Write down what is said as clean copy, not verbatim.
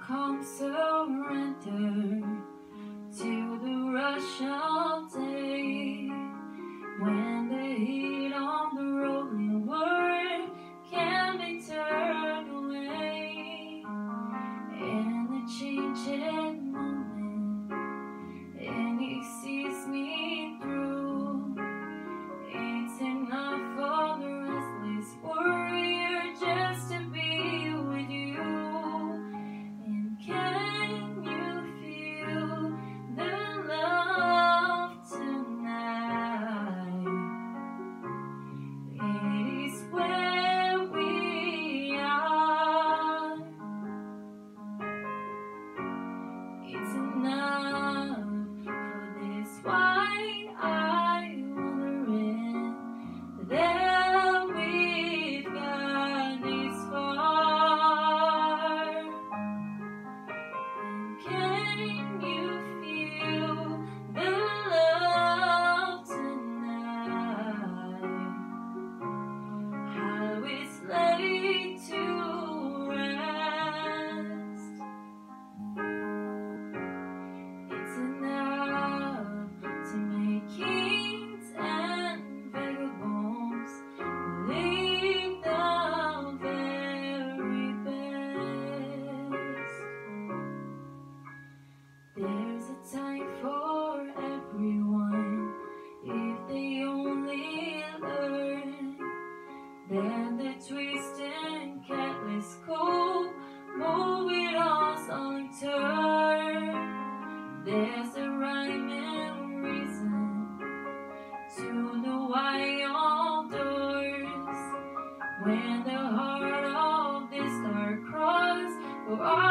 calm surrender to the rush of day, when the heat on the rolling world can be turned away, and the changing moment, and He sees me through. It's enough for the restless warrior just to be with you. And can you feel the love tonight? It is where we are. It's enough for this wide-eyed wondering that we've got this far. And can you feel the love tonight? How it's laid to rest. It's enough to make kings and vagabonds believe the very best. There's a time for everyone if they only learn. Then the twist and careless cold move it all on turn. There's a rhyme and reason to the why of doors, when the heart of this star cross.